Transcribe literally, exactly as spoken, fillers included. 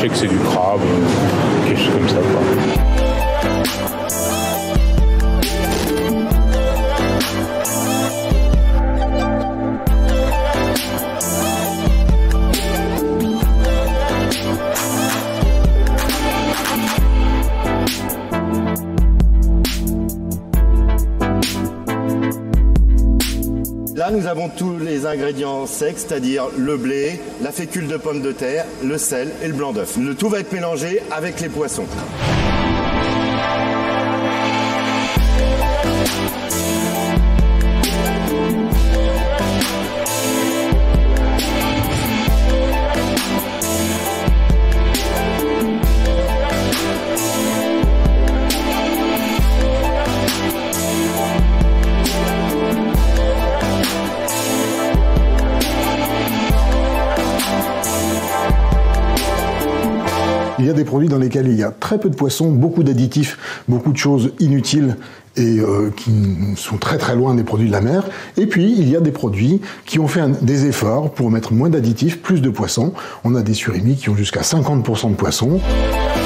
sais que c'est du crabe, euh, quelque chose comme ça, quoi. Là, nous avons tous les ingrédients secs, c'est-à-dire le blé, la fécule de pomme de terre, le sel et le blanc d'œuf. Le tout va être mélangé avec les poissons. Il y a des produits dans lesquels il y a très peu de poissons, beaucoup d'additifs, beaucoup de choses inutiles et euh, qui sont très très loin des produits de la mer. Et puis, il y a des produits qui ont fait un, des efforts pour mettre moins d'additifs, plus de poissons. On a des surimi qui ont jusqu'à cinquante pour cent de poissons.